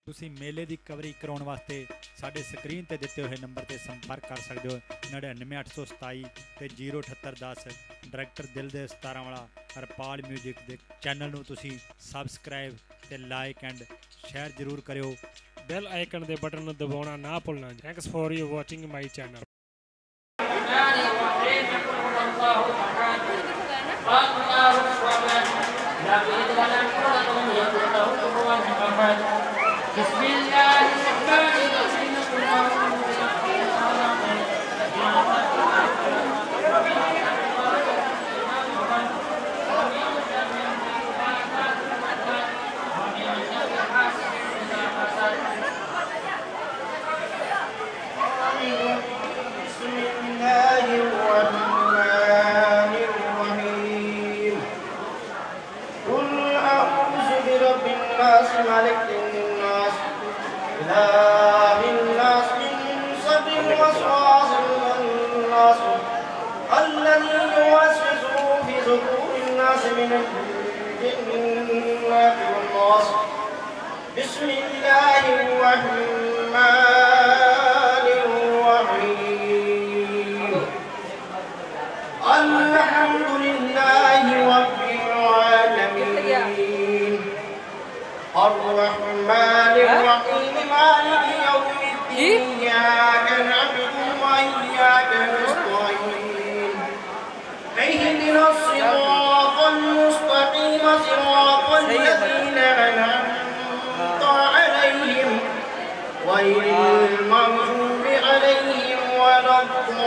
ਤੁਸੀਂ ਮੇਲੇ ਦੀ ਕਵਰੀ ਕਰਾਉਣ ਵਾਸਤੇ ਸਾਡੇ ਸਕਰੀਨ ਤੇ ਦਿੱਤੇ ਹੋਏ ਨੰਬਰ ਤੇ ਸੰਪਰਕ ਕਰ ਸਕਦੇ ਹੋ 99827 ਤੇ 07810। ਡਾਇਰੈਕਟਰ ਦਿਲ ਦੇ 17 ਵਾਲਾ ਹਰਪਾਲ ਮਿਊਜ਼ਿਕ ਦੇ ਚੈਨਲ ਨੂੰ ਤੁਸੀਂ ਸਬਸਕ੍ਰਾਈਬ ਤੇ ਲਾਈਕ ਐਂਡ ਸ਼ੇਅਰ ਜ਼ਰੂਰ ਕਰਿਓ। ਬੈਲ ਆਈਕਨ ਦੇ ਬਟਨ ਨੂੰ ਦਬਾਉਣਾ ਨਾ ਭੁੱਲਣਾ। Thanks for you watching my channel. بسم الله الرحمن الرحيم قل أعوذ برب الناس ملك الناس إله الناس من شر الوسواس الخناس الذي يوسوس في صدور الناس من الجنة والناس. بسم الله الرحمن الرحيم. الحمد لله رب العالمين الرحمن الرحيم مالك يوم الدين إياك نعبد وإياك نستعين اهدنا الصراط المستقيم صراط الذين أنعمت عليهم غير المغضوب عليهم ولا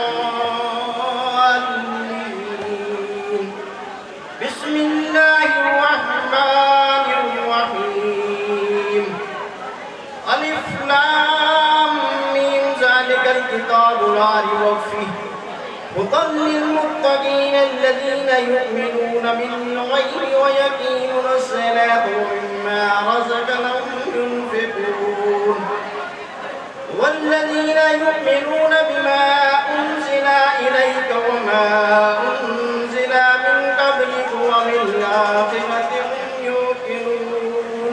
الضالين. بسم الله الرحمن الرحيم. ألف لام ميم ذلك الكتاب لا ريب فيه هدى للمتقين الذين يؤمنون بالغيب ويقيمون الصلاة ومما رزقناهم ينفقون والذين يؤمنون بما أنزل إليك وما أنزل من قبلك وبالآخرة هم يوقنون.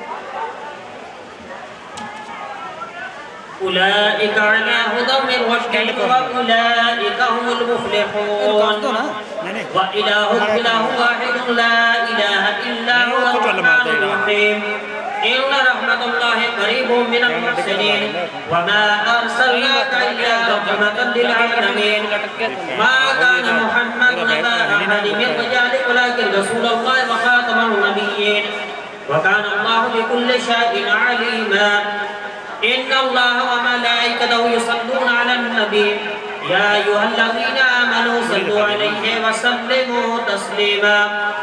أولئك على هدى من ربهم وأولئك هم المفلحون. وإلهكم إله واحد لا إله إلا هو الرحمن الرحيم. إن رحمة الله قريب من المحسنين. وما أرسلناك إلا رحمة للعالمين. ما كان محمد أبا أحد من رجالكم ولكن رسول الله وخاتم النبيين وكان الله بكل شيء عليما. إن الله وملائكته يصلون على النبي يا أيها الذين آمنوا صلوا عليه وسلموا تسليما.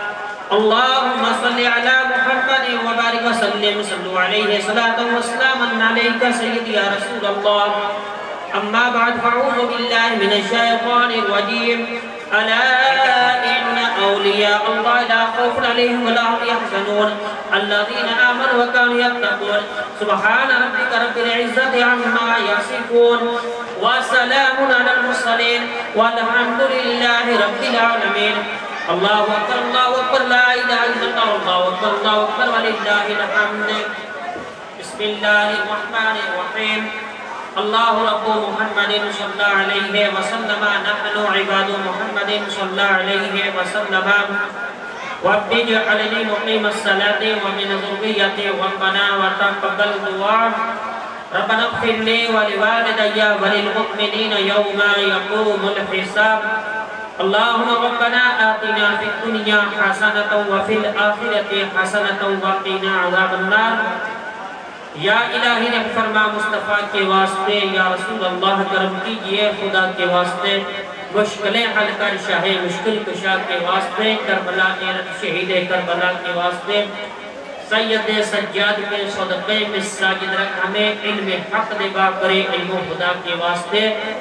اللهم صل على محمد وبارك وسلم. صلوا عليه صلاة وسلاما عليك سيدي يا رسول الله. أما بعد فأعوذ بالله من الشيطان الرجيم. ألا إن أولياء الله لا خوف عليهم ولا هم يحزنون الذين آمنوا وكانوا يتقون. سبحان ربك رب العزة عما يصفون وسلام على المرسلين والحمد لله رب العالمين. الله أكبر الله أكبر لا إله إلا الله الله أكبر الله أكبر ولله الحمد. بسم الله الرحمن الرحيم. الله رب محمد صلى الله عليه وسلم. نحن عباد محمد صلى الله عليه وسلم. رب اجعلني مقيم الصلاة ومن ذريتي ربنا وتقبل دعاء. ربنا اغفر لي ولوالدي وللمؤمنين يوم يقوم الحساب. اللهم ربنا آتنا في الدنيا حسنة وفي الآخرة حسنة وقنا عذاب النار. یا الہی نے فرما مصطفیٰ کے واسطے یا رسول اللہ کرم کیجئے خدا کے واسطے مشکلیں حل کر شاہ مشکل کشا کے واسطے کربلا شہید کربلا کے واسطے سید سجاد کے صدقے میں ساجد رکھ ہمیں علم حق دبا کرے علم خدا کے واسطے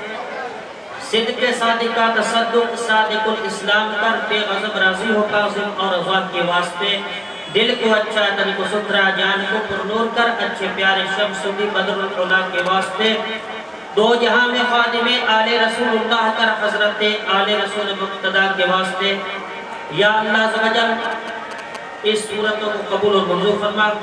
صدق صادقہ تصدق صادق الاسلام کر بے غضب راضی ہو قاسم اور رضا کے واسطے دل کو اچھا تن کو ستھرا جان کو پرنور کر اچھے پیارے شمس دی بدر العلا کے واسطے دو جہاں میں خادم آل رسول اللہ کر حضرت آل رسول مقتدہ کے واسطے یا اللہ عز و جل اس صورتوں کو قبول و منظور فرما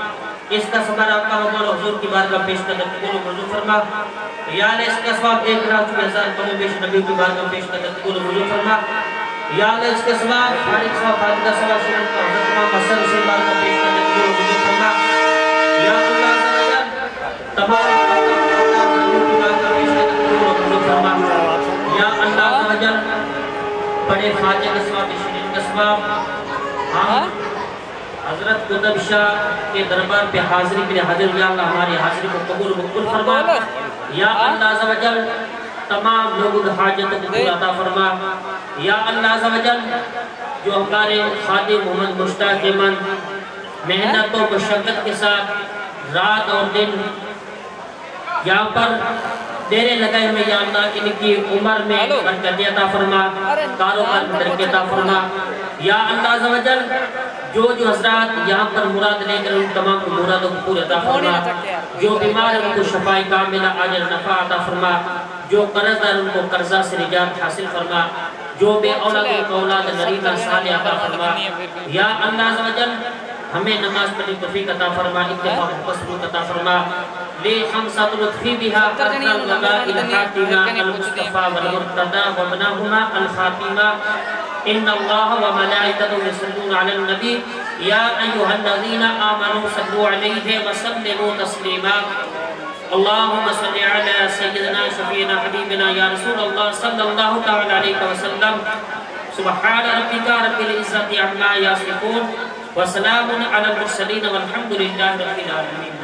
اس کا ثمرہ آقا ہمارا حضور کی بارگاہ پیش کر قبول و منظور فرما یا اللہ اس کا ثواب 1,40,000 کم و بیش نبی کی بارگاہ پیش کر قبول و منظور فرما یا اللہ اس کا ثواب خالق ثواب خالدہ ثواب شرم کا حضرت امام حسن حسین بارگاہ پیش کر قبول و منظور فرما یا اللہ عز و جل تمام کی بارگاہ پیش کر قبول و منظور فرما یا اللہ عز و جل بڑے خواجہ کے ثواب شرین کا ثواب ہم حضرت قطب شاہ کے دربار پہ حاضری کے لیے حاضر یا اللہ ہماری حاضری کو قبول مقبول فرما یا اللہ عز و جل تمام لوگوں کی حاجت کو پورا عطا فرما یا اللہ عز و جل جو ہمارے خادم محمد مشتاق من محنت و مشقت کے ساتھ رات اور دن یہاں پر دیرے لگائے میں یا اللہ ان کی عمر میں برکت عطا فرما کاروبار میں برکت عطا فرما یا اللہ عز و جل جو حضرات یہاں پر مراد لے کر ان تمام مرادوں کو پورا عطا فرما جو بیمار ہیں ان کو شفاء کاملہ اجر نفع عطا فرما جو قرض دار ان کو قرضہ سے نجات حاصل فرما جو بے اولاد ان کو اولاد نریدہ صالح عطا فرما یا اللہ عز و جل ہمیں نماز پڑھنے کی توفیق عطا فرما اتفاق مسلوط عطا فرما لے خمسات لطفی بہا قدر الوباء الحاتمہ المصطفى والمرتضى ومناہما الخاتمہ ان اللہ وملائکتہ یصلون علی النبی یا ایہا الذین آمنوا صلوا علیہ وسلموا تسلیما اللہم صلی علی سیدنا شفیعنا حبیبنا یا رسول اللہ صلی اللہ تعالی علیہ وسلم سبحان ربک رب العزت عما یصفون وسلام علی المرسلین والحمد للہ رب العالمین